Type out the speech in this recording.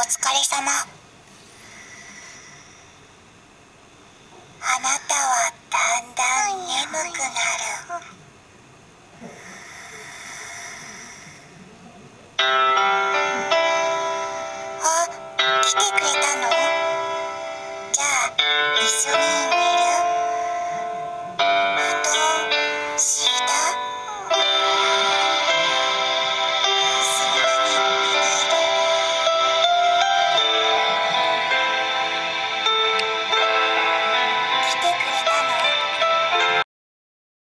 疲れ様。あなたはだんだん眠くなる。あ、来てくれたの？じゃあ一緒に